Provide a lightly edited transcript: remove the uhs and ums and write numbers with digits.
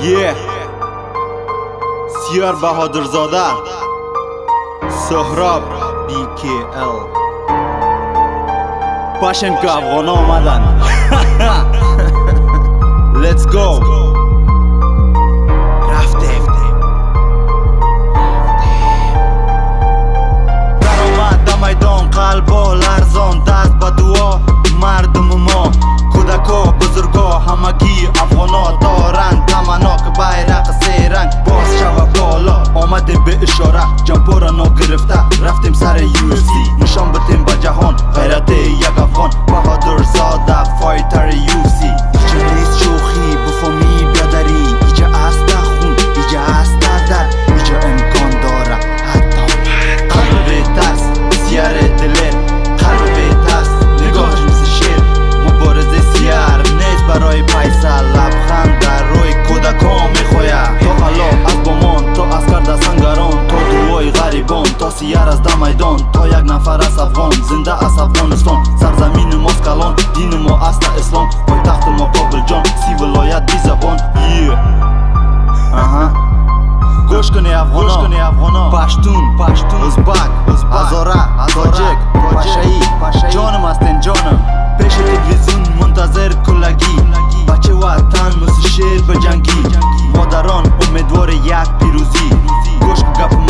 سیار بهادرزاده سهراب BKL پاشن که افغانا آمدن Let's go رفتیم در آمد در میدان قلبا لرزان دست به دعا مردم ما کودکا بزرگا همگی افغانا دارند تمنا که بیرق سه رنگ باز شوه بالا آمدیم به اشاره جمپا را نگرفته رفتیم سر UFC نشان بتیم به جهان غیرت یک افغان بهادرزاده فایتر UFC ایجا نیست شوخی بفهمی بیادری ایجا است خون ایجا است در ایجا امکان داره حتی قلب ترس سیار دلت قلب ترس نگاهش مثل شیر مبارزه سیار نیست برای پیسه لبخند در روی کودکا میخواه تا حالا از بامان تا اسکر در سنگران تا دوای غریبان تا سیار از در میدان تا یک نفر از افغان زنده از افغانستان سرزمین ماست کلان دین ما است اسلام پایتخت ما کابل جان 30 ولایت 20 زبان گوش کنی افغانا پشتون ازبک هزاره تاجک پاشایی جانم هستین جانم پیش تلویزیون منتظر کلگی بچه وطن مثل شیر بجنگی مادران امیدوار یک پیروزی گوش کن گپ